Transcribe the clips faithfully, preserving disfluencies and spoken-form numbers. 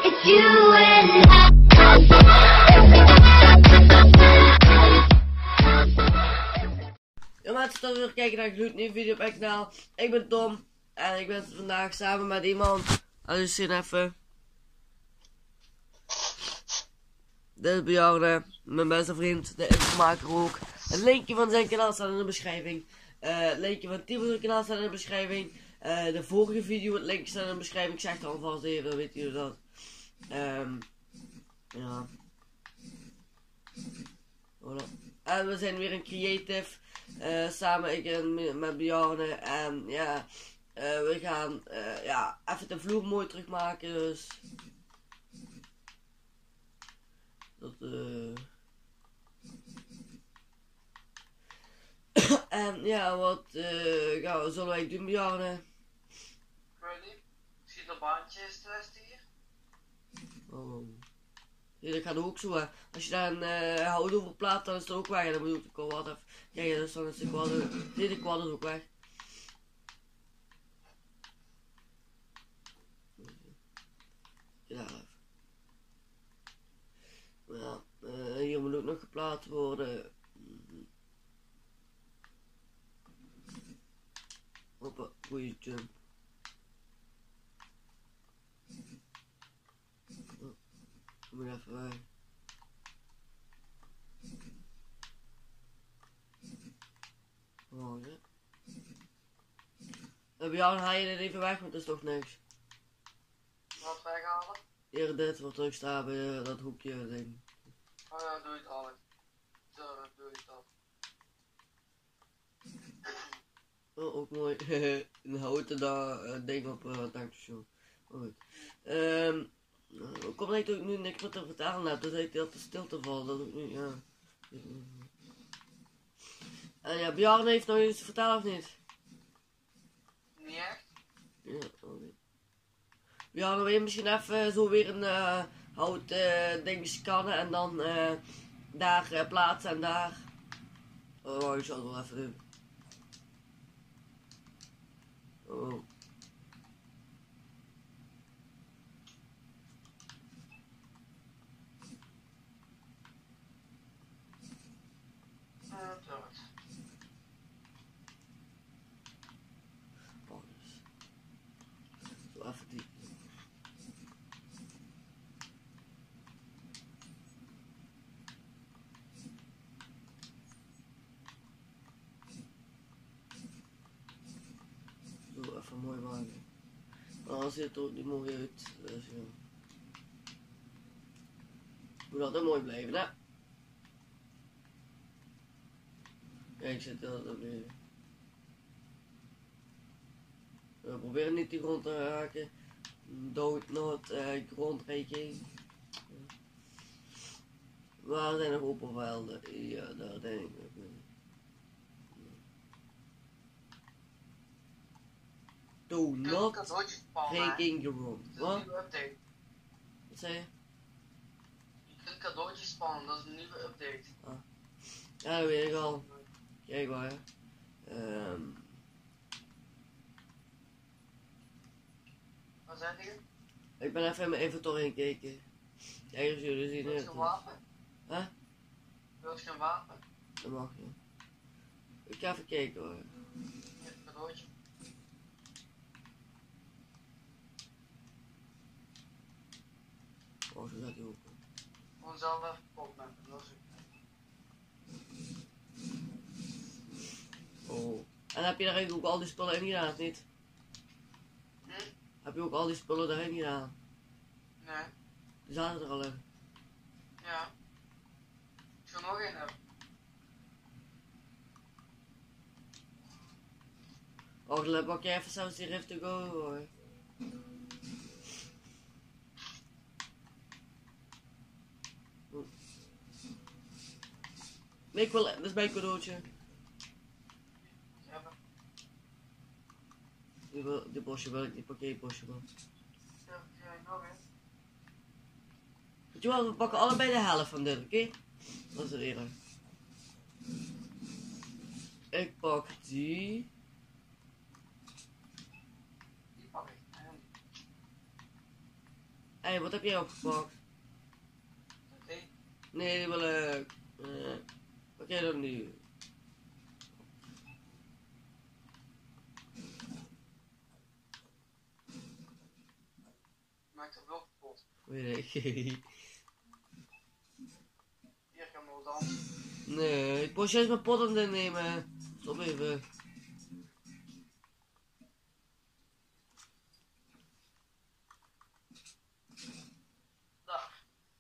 It's you and I. Ja, mensen, tot weer kijken naar een gloednieuwe video op mijn kanaal. Ik ben Tom en ik ben vandaag samen met iemand. Als je even. Dit is Bjarne, mijn beste vriend, de infomaker ook. Het linkje van zijn kanaal staat in de beschrijving. Uh, het linkje van Timo's kanaal staat in de beschrijving. Uh, de vorige video, het linkje staat in de beschrijving. Ik zeg het alvast even, dan weten jullie dat. Um, ja. Voilà. En we zijn weer een creative. Uh, samen ik en met Bjarne. En ja, uh, we gaan uh, ja, even de vloer mooi terugmaken. Dus. Dat uh... En ja, wat uh, gaan we, zullen wij doen, Bjarne? Ik weet niet. Misschien een baantje is het beste hier. Oh. Ja, dat gaat ook zo, hè. Als je daar een uh, hout over plaat, dan is het ook weg. En dan moet je ook de kwad even. Kijk, dus dan is de kwad. Nee, de kwad is ook weg. Ja, even. Ja, uh, hier moet ook nog geplaatst worden. Hoppa, goeie jump. Ik moet even weg. Oh ja. En bij jou haal je dit even weg, want dat is toch niks. Wat weghalen? Hier dit wat terug staat bij uh, dat hoekje ding. Oh ja, doe je het al. Zo, dan doe je het al. Oh, ook mooi. Een houten daar, uh, ding op uh, tankstation. Oh, goed. Um, Hoe komt het dat ik nu niks meer te vertalen heb? Dat ik dat de stilte valt. Dat ik nu, ja. En ja, Bjarne heeft nog iets te vertellen of niet? Niet echt? Ja, oké. Bjarne, wil je misschien even zo weer een uh, hout uh, ding scannen en dan uh, daar uh, plaatsen en daar. Oh, ik zal het wel even doen. Oh. Even die. Zo even mooi maken. Anders ziet het er ook niet mooi uit. Dus ja. Moet altijd mooi blijven, hè? Kijk, ik zit er ook nu. We proberen niet die grond te raken. Dood not uh, grondrekening. Waar zijn nog open velden? Ja, daar denk ik. Do not breaking the grond. Wat? Wat zei je? Je kunt cadeautjes spannen, dat is een nieuwe update. Ah. Ja, dat weet ik al. Kijk maar. Um. Wat zeg je? Ik ben even in mijn inventory gekeken. Kijk, als jullie zien. Wil je geen wapen? Huh? Wil je geen wapen? Dat mag je. Ik ga even kijken hoor. Ja, cadeautje. Oh, zo gaat hij open. Gewoon zelf even opnemen, dat is het. Oh. En heb je daar ook al die spullen in gedaan, of niet? Hm? Heb je ook al die spullen erin gedaan? Nee. Die zaten er al in. Ja. Ik zou nog één hebben. Oh, dan pak jij even zelfs die Rift to Go hoor. Nee, ik wil, dat is mijn cadeautje. Die, wil, die bosje wil ik, die pakketbosje wel. Ja, nog eens. Weet je wel, we pakken allebei de helft van dit, oké? Okay? Dat is er eerlijk. Ik pak die. Die pak ik. Hé, wat heb jij opgepakt? Oké. Nee, die wil ik. Uh, wat jij dan nu? Maak de blok kapot. Weet ik. Hier kan wel dansen. Nee, ik moest juist mijn pot aan het nemen. Stop even. Daar.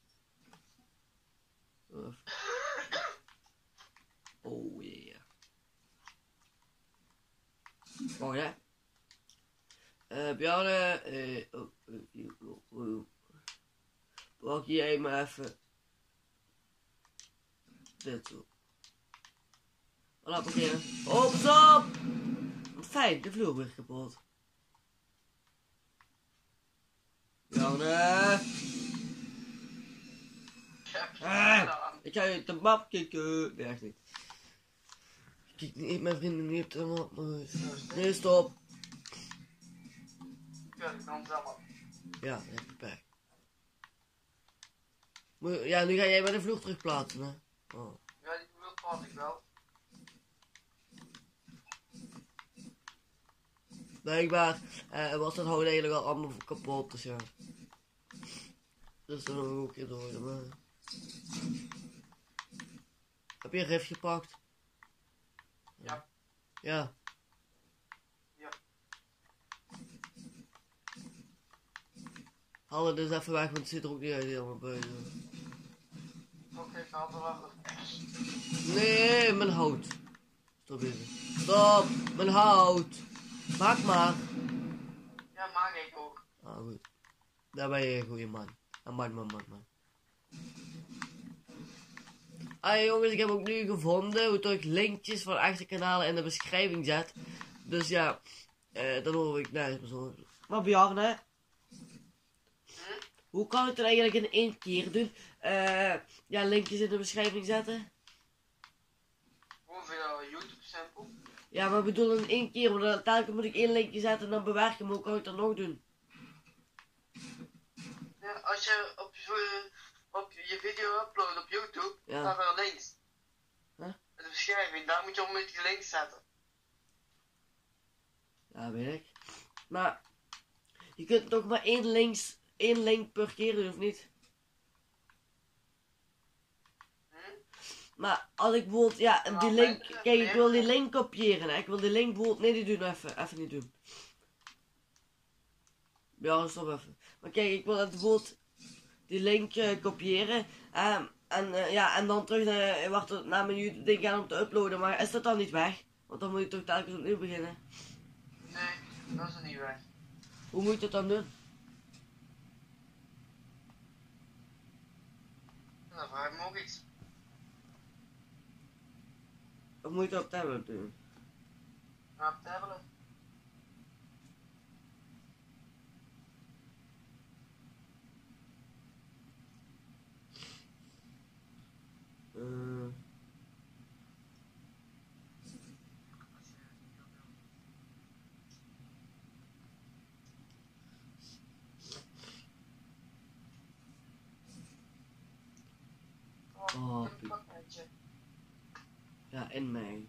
Oh yeah. Oh ja. Uh, Bjarne, eh, oh, oh, oh, oh. Pak jij maar even. Dit zo. Voilà, parkeren. Oh, pas op! Wat fijn, de vloer weer kapot. Bjarne! Ah, ik ga je de map kijken. Nee, echt niet. Ik kijk niet, mijn vrienden niet op de map, maar... Nee, stop. Ja, ik kan zelf. Ja, dat heb ik bij. Moet- Ja, nu ga jij bij de vloer terugplaatsen, hè? Oh. Ja, die blok had ik wel. Blijkbaar eh, was dat hout eigenlijk al allemaal kapot, dus ja. Dus dan nog een keer door, maar... Heb je een rif gepakt? Ja. Ja. Ja. Haal het dus even weg, want het zit er ook niet uit helemaal bij. zo. Oké, ik had er wel. Nee, mijn hout. Stop even. Stop, mijn hout. Maak maar. Ja, maak ik ook. Ah, goed. Daar ben je een goede man. Ah, man, man, man, man. Ah jongens, ik heb ook nu gevonden hoe ik linkjes van echte kanalen in de beschrijving zet. Dus ja, eh, dan hoor ik nergens meer zo. Maar Bjarne, Hm? hoe kan ik het eigenlijk in één keer doen? Eh, ja, linkjes in de beschrijving zetten. Gewoon via YouTube sample. Ja, maar ik bedoel in één keer, want dan telkens moet ik één linkje zetten en dan bewerken. Maar hoe kan ik dat nog doen? Ja, als je op je, op je video uploadt op YouTube, Ja. staat er links. Huh? In de beschrijving, daar moet je onmiddellijk die links zetten. Ja, weet ik. Maar je kunt toch maar één, links, één link per keer doen, of niet? Hm? Maar als ik bijvoorbeeld, ja, die Nou, link, mensen, kijk, ik wil die mensen. link kopiëren, hè. Ik wil die link bijvoorbeeld, nee, die doen even, even niet doen. Ja, stop even. Maar kijk, ik wil het bijvoorbeeld die link eh, kopiëren, ehm, en eh, ja, en dan terug naar, wacht, naar mijn YouTube ding gaan om te uploaden, maar is dat dan niet weg? Want dan moet je toch telkens opnieuw beginnen. Nee, dat is er niet weg. Hoe moet je dat dan doen? En dan vraag ik me ook iets. Of moet je dat op tablet doen? Naar het tablet. Eh, Oh, Oh, een Piet. pakketje. ja, in mij.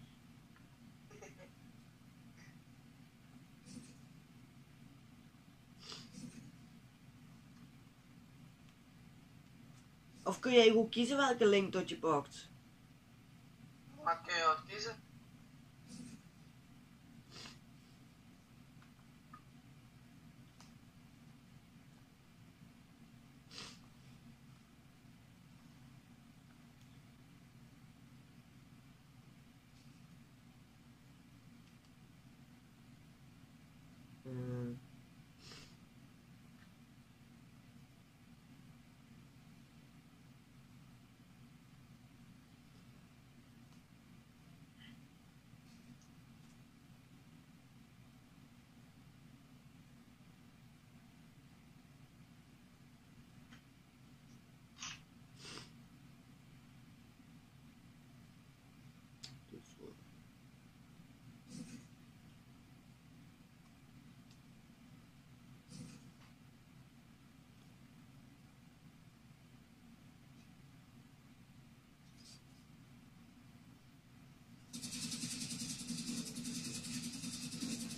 Of kun jij goed kiezen welke link dat je pakt? Maar kun je wat kiezen? Eh,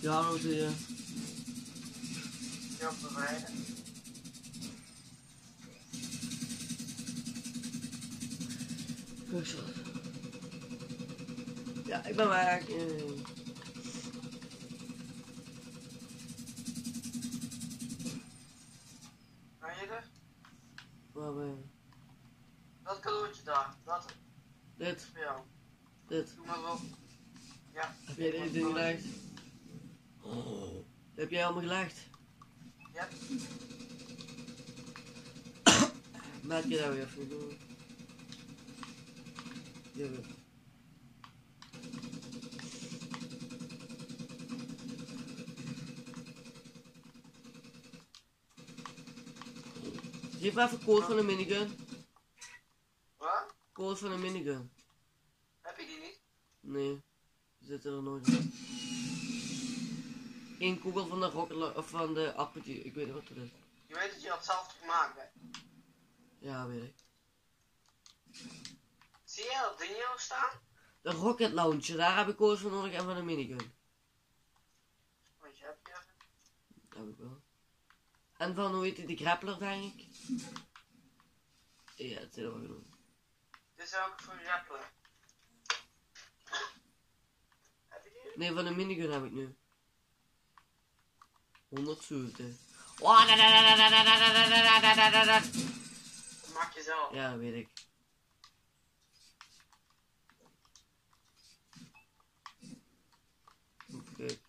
download doe je. Ja, bevrijden. Kussel. Ja, ik ben weg. Uh. Ben je er? Waar ben je? Dat cadeautje daar, dat. Dit. Voor jou. Dit. Doe maar op. Ja. Heb jij deze ding gelegd? Oh. Heb jij allemaal gelegd? Ja. Maak je daar weer even door. Ja, weer. Geef me even code van de minigun. Wat? Code van de minigun. Heb je die niet? Nee, die zitten er nooit in. Eén kogel van de rocket of van de appeltje, ik weet niet wat het is. Je weet dat je dat zelf gemaakt hebt. Ja, weet ik. Zie je dat ding hier nog staan? De rocket launcher, daar heb ik codes van nodig en van de minigun. Want je hebt je. Dat heb ik wel. En van, hoe heet die, die grappler denk ik? Ja, het zit er wel genoeg. Dit is ook voor rappelen. Heb je die? Nee, van de minigun heb ik nu. honderdzeventig. Oh, da, da, da, da, da, da, da, da, da, da, da, da. Dat maak je zelf. Ja, dat weet ik. Oké. Okay.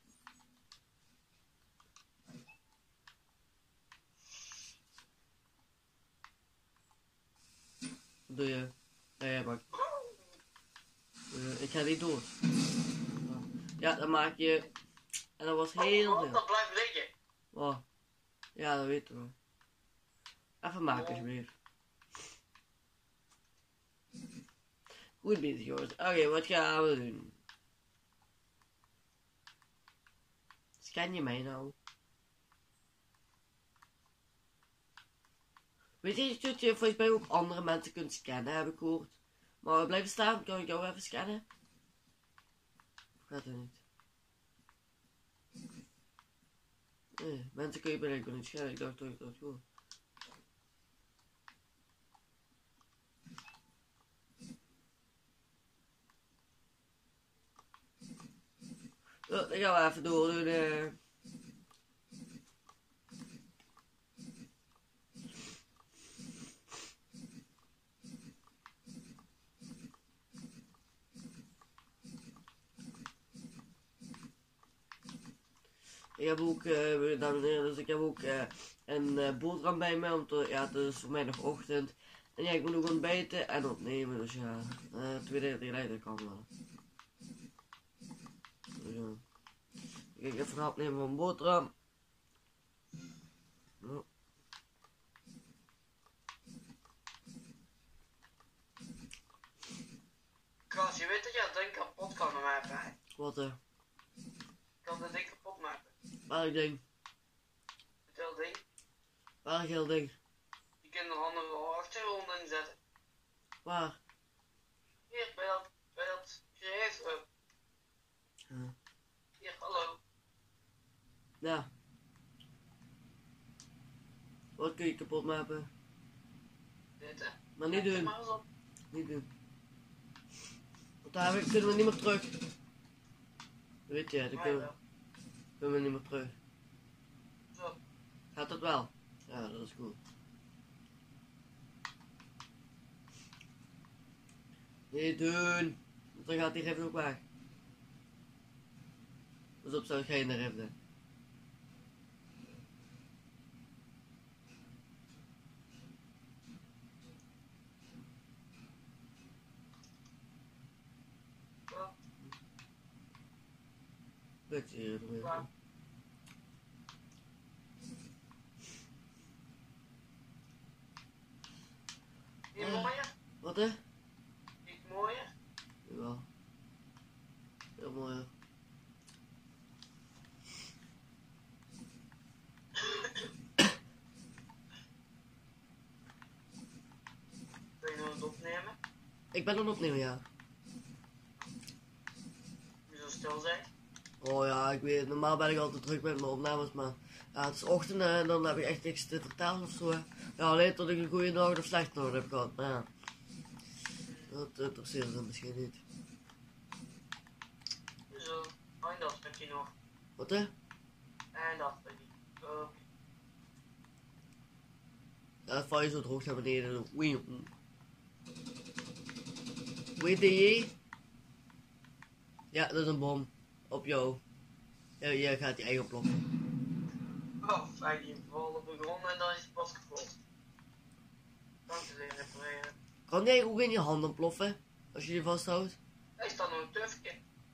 Wat doe je? Ja, ja, maar. Uh, ik ga niet door. Ja, dan maak je. En dat was heel oh, veel. dat blijft liggen. Oh. Ja, dat weten we. Even maken, alsjeblieft. Goed bezig, jongens. Oké, okay, wat gaan we doen? Scan je mij nou? Weet je dat je volgens mij ook andere mensen kunt scannen, heb ik gehoord. Maar blijven staan, kan ik jou even scannen? Of gaat dat niet? Nee, mensen kun je blijkbaar niet scannen, ik dacht dat ik dat gewoon. Oh, dan gaan we even door doen. Uh. Ik heb ook, uh, dames en heren, dus ik heb ook uh, een uh, boterham bij me, want uh, ja, het is voor mij nog ochtend. En ja, ik moet ook ontbijten en opnemen, dus ja, uh, twee dingen tegelijk kan wel. Dus ja. Ik ga even een hap nemen van boterham. Oh. Kras, je weet dat je dat ding kapot kan maken, hè? Wat eh? Je kan dat ding kapot maken. Welk ding? Vertel ding. Welk heel ding? Je kunt er andere achtergrond in zetten. Waar? Hier, bij dat, bij dat creator. Huh. Hier, hallo. Ja. Wat kun je kapot maken? Dit, hè? Maar niet Kijk er doen. maar eens op. Niet doen. Want daar heb ik- kunnen we niet meer terug. Weet je, dan Maar kunnen we, wel. kunnen we niet meer terug. Zo. Gaat dat wel? Ja, dat is goed. Niet doen. Want dan gaat die rift ook weg. Dus op zou geen riften. Zo. Weet je hier weer. Ja. Niet mooier? Wat hè? Niet mooier? Jawel. Heel mooi hè. Wil je nog het opnemen? Ik ben aan het opnemen, ja. Je zo stil zijn? Oh ja, ik weet, normaal ben ik altijd druk met mijn opnames, maar ja, het is ochtend en dan heb ik echt niks te vertellen of zo. Hè. Ja, alleen tot ik een goede dag of slechte dag heb gehad, maar ja. Dat interesseert ze misschien niet. Zo, en dat heb je nog. Wat hè? En dat heb je. Oké. Ja, het val je zo droog naar beneden. Oei. Weet je? Ja, dat is een bom. Op jou. Ja, jij gaat die eigen ploffen. Oh, fijn, die valt op de grond en dan is het pas kapot. Kan ze weer repareren. Kan jij ook in je handen ploffen? Als je je vasthoudt? Hij staat nog een tufje.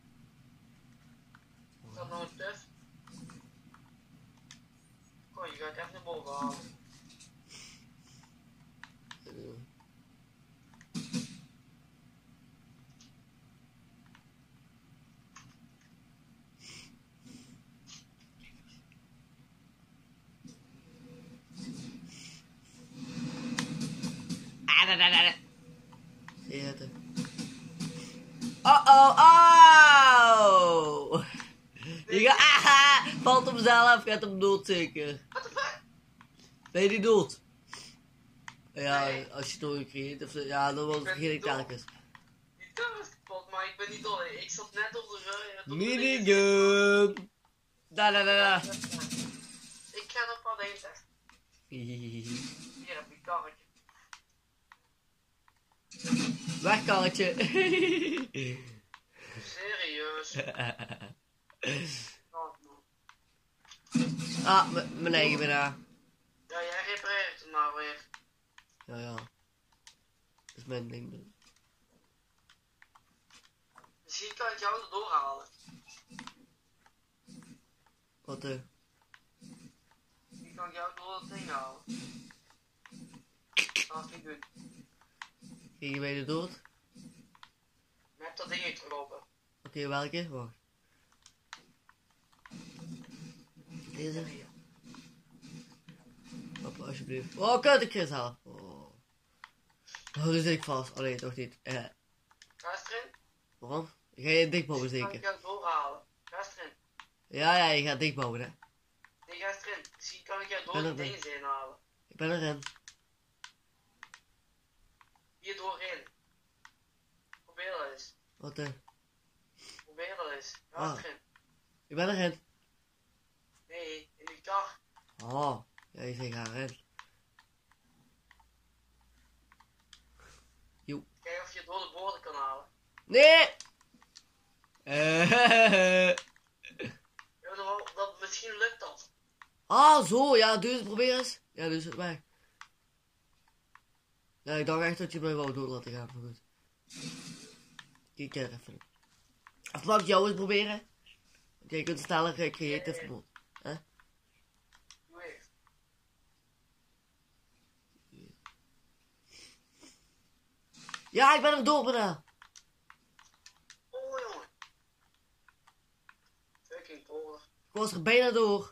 Er staat nog een tuf. Oh, je gaat even naar boven halen. Uh. Zie je het? Hè? Oh oh oh! Je gaat, aha, valt op zelf, gaat hem dood zeker. What the fuck? Ben je die dood? Ja, Nee. als je het nog creëert of zo, ja, dan was- Ik ben vergeet ik dood. telkens. Die deur is kapot, maar ik ben niet door. Ik zat net op de rug. op de Minigun! Da da da da. Ik ga nog wat heen zeggen. Hier heb je karretje. Wegkarretje. Serieus. Oh, man. Ah, m- mijn eigen bijna. Ja, jij repareert hem nou weer. Ja, ja. Dat is mijn ding. dus. Misschien kan ik jou erdoor halen. Wat eh? Ik kan jou door het ding halen. Dat is niet goed. Ging je mij er dood? Met dat ding gelopen. Oké, welke? Wacht. Deze? Hier. Hoppa, alsjeblieft. Oh, kut, ik kreeg halen. Oh. Oh, nu zit ik vast. Oh nee, toch niet. Eh, Ga eens erin. waarom? Ga je dichtbouwen Kan ik zeker? jou doorhalen. Ga eens erin. Ja, ja, je gaat dichtbouwen, hè. Nee, ga eens erin. Misschien kan ik jou door Ben die er bij. dingen heen halen. Ik ben erin. Hier doorheen. Probeer dat eens. Wat eh? Probeer dat eens. Ga Ah. eens erin. Ik ben erin. Nee, in die kar. Oh, ja, je zegt ga erin. Kijk of je het door de boorden kan halen. Nee! Eh. Ja, dat, dat, misschien lukt dat. Ah, zo, ja, doe het, probeer eens. Ja, dus het weg. Ja, ik dacht echt dat je mij wou door laten gaan, maar goed. Die keer even. Of mag ik jou eens proberen? Want jij kunt sneller uh, creative mode. Hè? Doe eerst. Ja, ik ben er door bijna. Oh jongen. Fucking boren. Ik was er bijna door.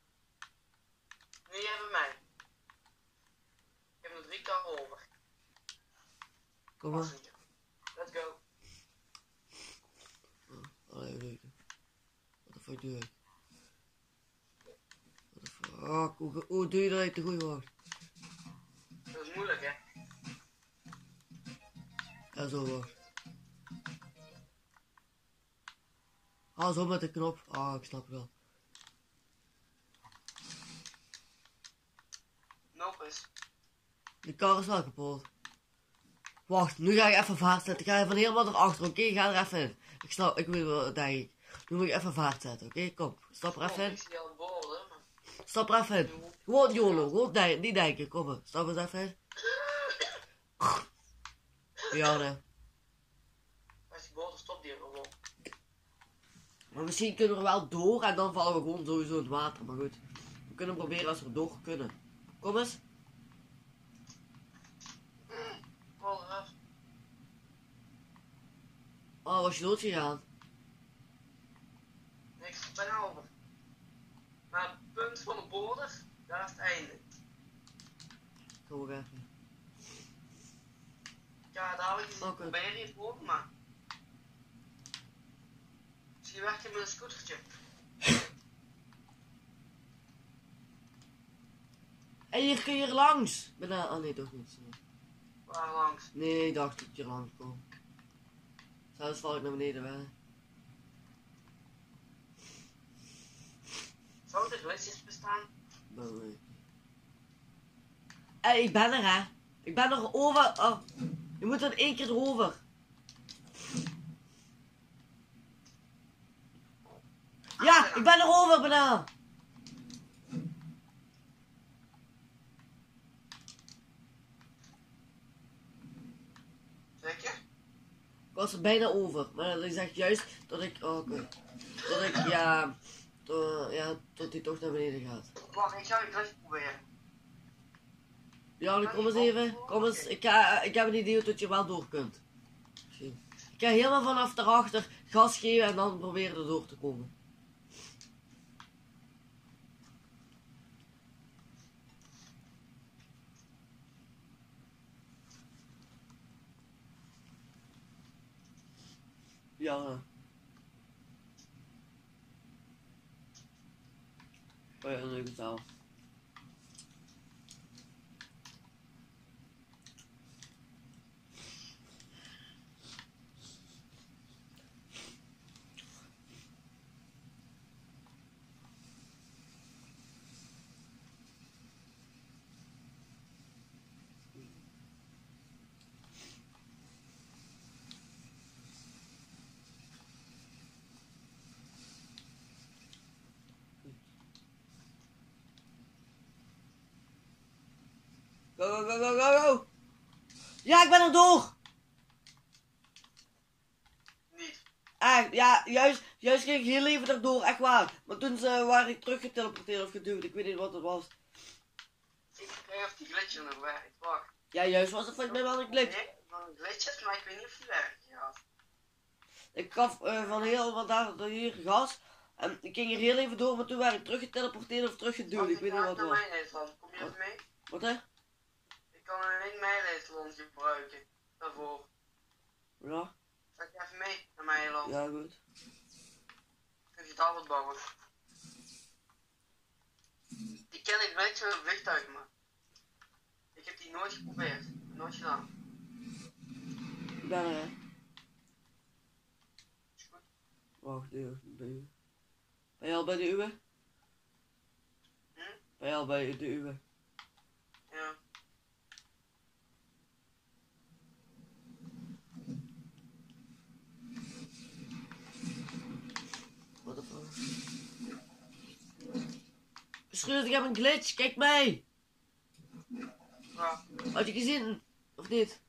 Nu jij bij mij. Ik heb nog drie karren over. Kom maar. Passenger. Let's go. Allee, wat doe ik? Wat de fuck doe ik? Wat de fuck? Hoe, hoe doe je dat uit de goede wacht? Dat is moeilijk hè. Ja, zo wacht. Ah, zo met de knop. Ah, ik snap het wel. Nope is. De kar is wel kapot. Wacht, nu ga ik even vaart zetten. Ik ga even helemaal erachter, oké? Ik ga er even in. Ik snap, ik weet wel, denk ik. Nu moet ik even vaart zetten, oké? Kom, stap er even Oh, in. ik zie al boren, maar. Stap er even in. Gewoon YOLO, gewoon denk, niet denken. Kom maar, stap eens even in. Ja, nee. Als die boren stopt die gewoon. Maar misschien kunnen we er wel door en dan vallen we gewoon sowieso in het water. Maar goed, we kunnen proberen als we er door kunnen. Kom eens. Val eraf. Oh, was je dood gegaan? Niks, ik ben over. Maar het punt van de border, daar is het einde. Kom maar even. Ja, daar heb ik eens Oké. proberen het voor, maar. Misschien werkt hij met een scootertje. Hé, hey, hier kun je er langs. Bijna, oh nee, toch niet. Waar langs? Nee, ik dacht dat ik hier langs kom. Zelfs val ik naar beneden wel. Zou er glitches bestaan? Hé, hey, ik ben er hè. Ik ben er over. Oh, je moet er één keer erover. Ja, ik ben erover bijna. Zeker? Ik was er bijna over, maar ik zeg juist dat ik, oh, okay. dat ik, ja, to, ja, tot hij toch naar beneden gaat. Wacht, ik ga je glitch proberen. Ja, dan kom eens even, kom eens, ik, ga, ik heb een idee dat je wel door kunt. Ik ga helemaal vanaf daarachter gas geven en dan proberen er door te komen. Ja. Oh ja, een leuke taal. Go, go, go, go, go, go! Ja, ik ben er door! Niet. Echt, ja, juist, juist ging ik heel even erdoor, echt waar. Maar toen ze waren ik teruggeteleporteerd of geduwd, ik weet niet wat het was. Ik krijg of die glitch nog werkt. Wacht. Ja, juist was het volgens mij wel een glitch. Nee, van een glitch is, maar ik weet niet of die werkt. Ja. Ik gaf uh, van heel wat daar door hier gas. En ik ging er heel even door, maar toen werd ik teruggeteleporteerd of teruggeduwd, ik weet niet wat het naar was. mijn Nederland. Kom je even mee? Wat hè? Ik kan alleen mijn Nederland gebruiken. Daarvoor. Ja, Ga ik even mee naar mijn eiland. ja goed. Kun je daar wat bouwen? Die ken ik weet zo'n vliegtuig, maar ik heb die nooit geprobeerd. Nooit gedaan. Ik ben er hè. Is goed. Wacht even, bij u. Ben je al bij de uwe? Hm? Ben je al bij de uwe? Ja. Wat de fuck? Schreeuwt, ik heb een glitch, kijk mee! Ja. Had je gezien? Of niet?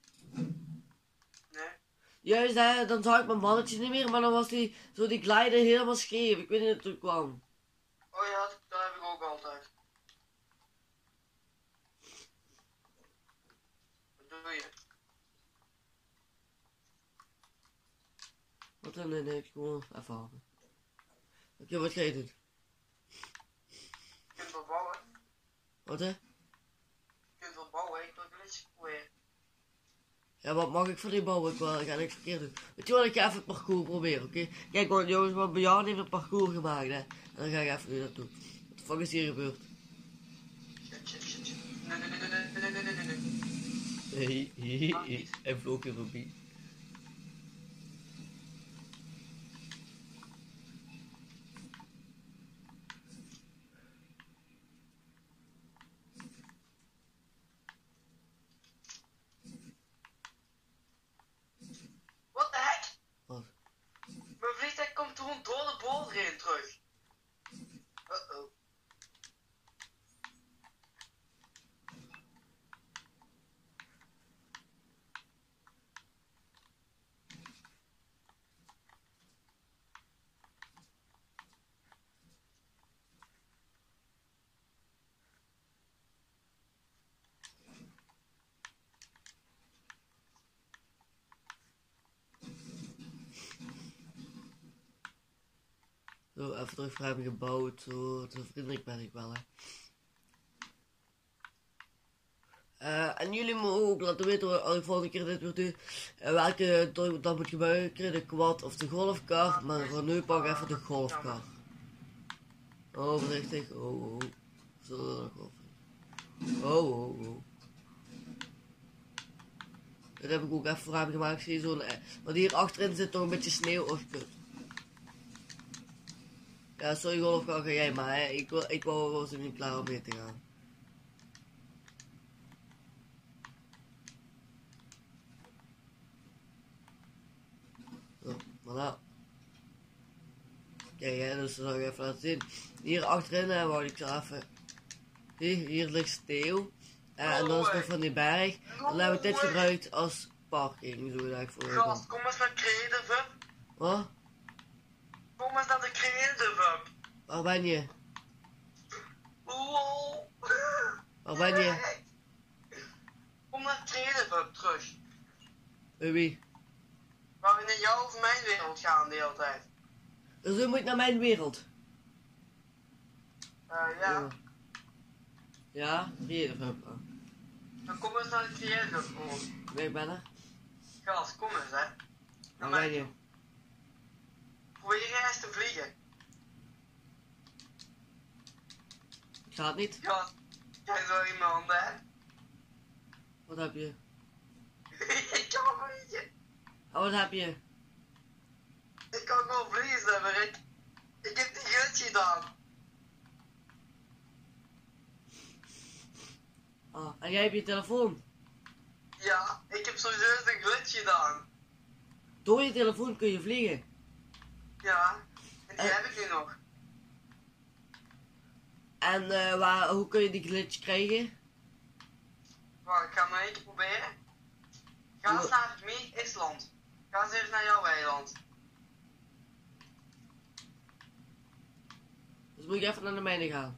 Nee. Juist hè, dan zag ik mijn mannetje niet meer, maar dan was die, zo die glider helemaal scheef. Ik weet niet hoe het toen kwam. Oh ja, dat heb ik ook altijd. Wat doe je? Wat dan? Nee, nee, ik gewoon even happen. Oké, okay, wat ga je doen? Je kunt wel bouwen. Wat hè? Je kunt wel bouwen, ik wil glitch proberen. Ja, wat mag ik voor die bouwen? Ik, wel, ik ga niks verkeerd doen. Weet je wat, ik ga even het parcours proberen, oké? Okay? Kijk, want jongens, mijn bejaarden heeft een parcours gemaakt, hè. En dan ga ik even nu naartoe. Wat de fuck is hier gebeurd? Shit, shit, shit, shit. Nee, nee, nee, nee, nee, nee, nee, nee, nee. Nee, hey, hij vloog hier voorbij. What the heck? Wat? Mijn vliegtuig komt gewoon door de boulder heen terug. Uh-oh. Zo, even terug hebben gebouwd, zo, zo vriendelijk ben ik wel, hè. Uh, En jullie mogen ook laten weten als ik volgende keer dit weer doe. Uh, welke toy dat moet gebruiken. De quad of de golfkar. Maar voor nu pak ik even de golfkar. Oh, voorzichtig. Oh, oh. Zo, oh, oh, oh. Dat heb ik ook even voor hem gemaakt. Zie je zo'n... Want hier achterin zit toch een beetje sneeuw. Oh, kut. Ja, sorry golfkar, ga jij maar. Hè. Ik, wil, ik wou was er niet klaar om mee te gaan. Zo, voilà. Kijk, hè, dus dat zal ik even laten zien. Hier achterin hè, wou ik zo even... Zie, hier ligt sneeuw. Uh, en dan is nog van die berg. Dan heb ik dit gebruikt als parking. Zo dat ik voor Gast, kom eens naar Creative Hub. Wat? Kom eens naar de Creative Hub. Waar ben je? Lol. Waar ben je? Kom naar Creative Hub terug. Bij wie? Waar we in jouw of mijn wereld gaan de hele tijd. Dus u moet naar mijn wereld. Uh, ja. Ja, hier. Dan kom eens naar de Creative Hub gewoon. Nee, ik ben er. Gast, kom eens hè. Waar ben je? Probeer eens te vliegen. Gaat niet. Gast, jij zo iemand hè. Wat heb je? Ik kan vliegen. Oh, wat heb je? Ik kan gewoon vliegen, maar ik. Ik heb die glitch gedaan. Ah, en jij hebt je telefoon. Ja, ik heb sowieso een glitch gedaan. Door je telefoon kun je vliegen. Ja, en die Uh. heb ik nu nog. En uh, waar, hoe kun je die glitch krijgen? Wacht, ik ga maar één keer proberen. Ga eens naar mijn Island. Ga eens even naar jouw eiland. Dus moet je even naar de mijne gaan.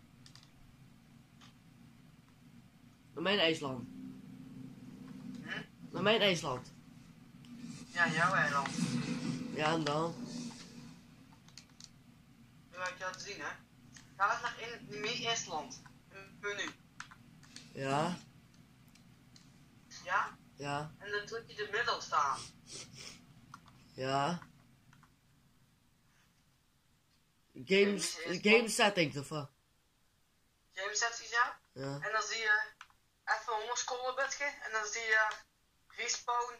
Naar mijn IJsland. Hm? Naar mijn IJsland. Ja, jouw eiland. Ja, en dan? Nu ga ik je laten zien, hè. Ga eens naar in, mijn Island. In het menu. Ja. Ja? Ja. En dan druk je de middel staan. Ja. Games, game settings of wat? Game settings, ja. Ja. En dan zie je even onderscrollen bitje. En dan zie je respawn.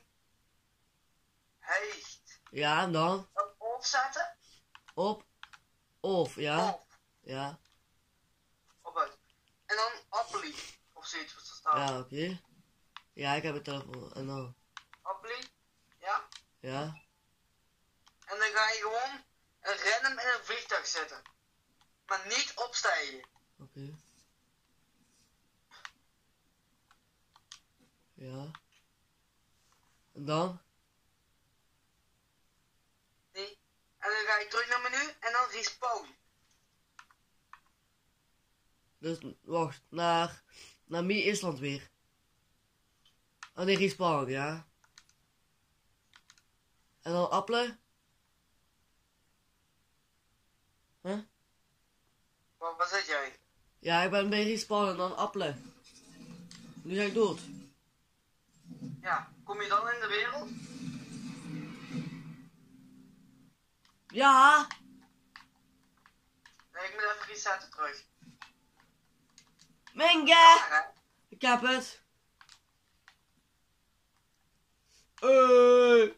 Heet. Ja, en dan? Op off zetten. Op. Of, ja. Off. Ja. Op uit. En dan apply. Of zoiets wat er staat. Ja, oké. Okay. Ja, ik heb een telefoon. En dan? Apply. Ja. Ja. En dan ga je gewoon een random in een vliegtuig zetten. Maar niet opstijgen. Oké. Okay. Ja. En dan? Nee. En dan ga je terug naar menu en dan respawn. Dus, wacht, naar, naar Mi Island weer. Oh nee, respawn, ja. En dan appelen? Huh? Wat, wat zeg jij? Ja, ik ben bij respawn en dan appelen. Nu ga ik dood. Ja, kom je dan in de wereld? Ja! Nee, ik moet even resetten terug. Minge! Ja, hè? Ik heb het. Uh.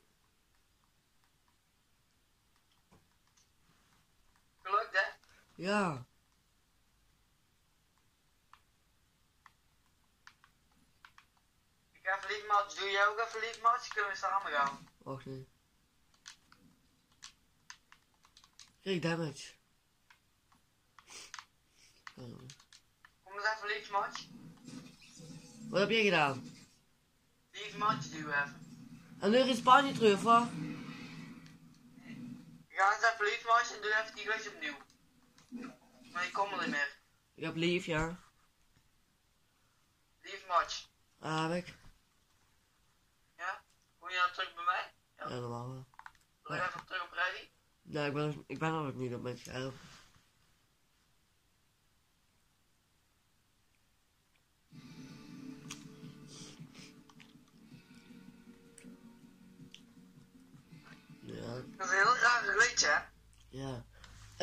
Gelukt, hè? Ja. Ik ga even lief match. Doe jij ook even lief match? Kunnen we samen gaan? Wacht niet. Kijk, damage. Oh. Kom eens even lief match. Wat heb jij gedaan? Lief match doe even. En nu in Spanje terug, of wat? Ga eens even lief match en doe even die glitch opnieuw. Maar ik kom er niet meer. Ik heb lief, ja. Lief match. Ah, heb ik. Ja? Kom je dan terug bij mij? Ja, normaal wel. Doe Ja. even terug op ready. Nee, ik ben, ik ben er nog niet op mijn scherm.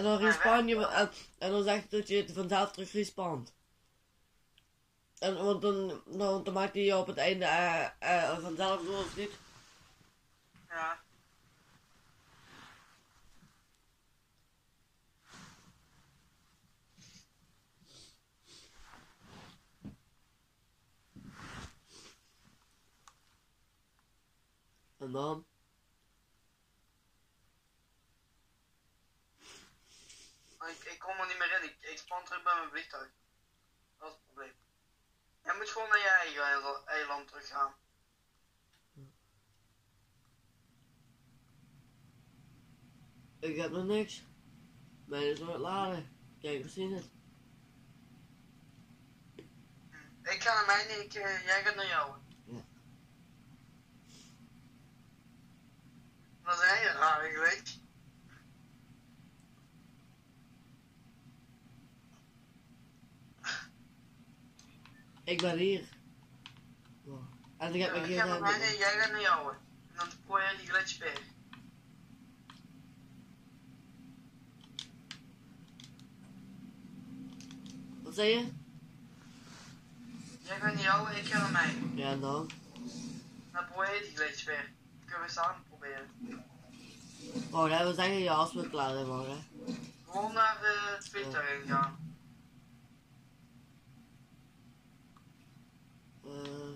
En dan respawn je, en, en dan zegt het dat je het vanzelf terug respawnt. En, want dan, dan, dan maakt hij je op het einde uh, uh, vanzelf door, of niet? Ja. En dan? Ik, ik kom er niet meer in, ik, ik span terug bij mijn vliegtuig. Dat is het probleem. Jij moet gewoon naar je eigen eil- eiland terug gaan. Ik heb nog niks. Mijn is nog het laden. Kijk, we zien het. Ik ga naar mij, ik, uh, jij gaat naar jou. Ja. Dat is een hele rare glitch. Ik ben hier. Wow. En ik heb Ja, mijn ik ga naar mij, gsm. jij gaat naar jou. En dan probeer je die glitch weer. Wat zei je? Jij gaat naar jou, ik ga naar mij. Ja, en dan? Dan probeer je die glitch weer. Dan kunnen we samen proberen. Oh, hè, we zeggen ja als we klaar zijn, maar hè. Gewoon naar uh, het vliegtuig gaan. Uh,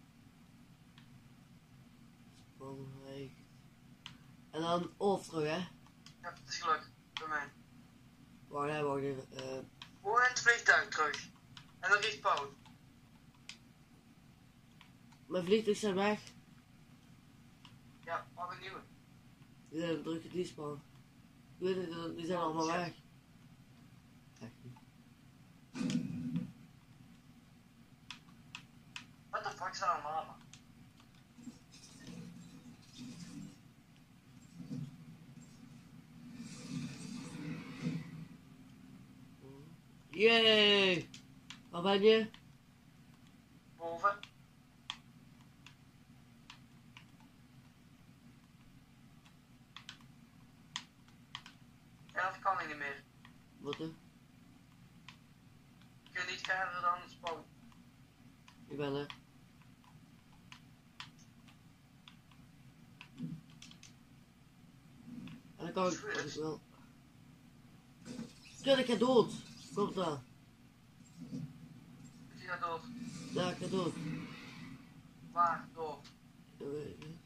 Spanrijk. En dan off terug, hè? Ja, het is gelukt. Bij mij. Wacht, hè, wacht even. Uh, Gewoon in het vliegtuig terug. En dan respawn. mijn vliegtuig zijn weg. Ja, pak een nieuwe. Die zijn druk die spawn. Ik weet het, die zijn allemaal weg. Echt niet. What the fuck is er allemaal? Yay! Waar ben je? Boven. Ja, dat kan ik niet meer. Wat hè? Ik kun niet verder dan het spawn. Ik ben er. En dan kan ik, als ik wil. Kut, ik ga dood. Komt daar. Ik ga dood. Ja, ik ga dood. Waar? Door. Ja, weet ik niet.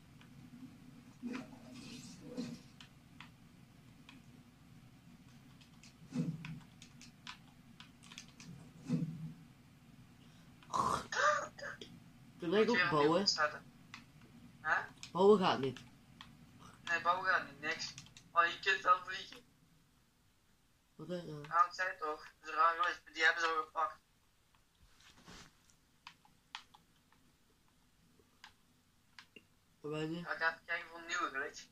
Kun ik ook bouwen? Hè? Bouwen gaat niet. Nee, bouwen gaat niet, niks. Oh, je kunt wel vliegen. Wat hè? Ja. Nou, ik zei het toch. Dat is raar geweest, maar die hebben ze al gepakt. Waar ben je? Ja, ik ga even kijken voor een nieuwe glitch.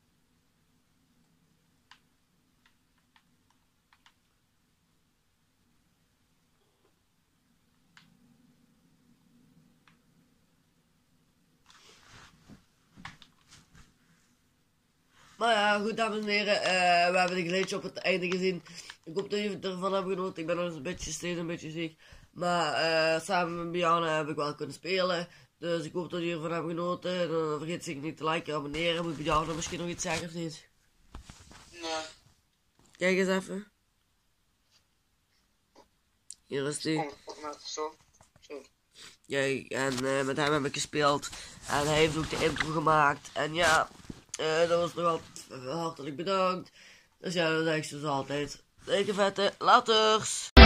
Maar ja, goed dames en heren, uh, we hebben de glitch op het einde gezien. Ik hoop dat jullie ervan hebben genoten. Ik ben nog eens een beetje steeds een beetje ziek. Maar uh, samen met Bianne heb ik wel kunnen spelen. Dus ik hoop dat jullie ervan hebben genoten. En dan vergeet zeker niet te liken en abonneren. Moet Bianne misschien nog iets zeggen of niet? Nee. Kijk eens even. Hier is die. Oh, zo. Zo. Kijk, en uh, met hem heb ik gespeeld. En hij heeft ook de intro gemaakt. En ja, uh, dat was nog altijd hartelijk bedankt. Dus ja, dat zeg ik zoals altijd. Dikke vette, laters!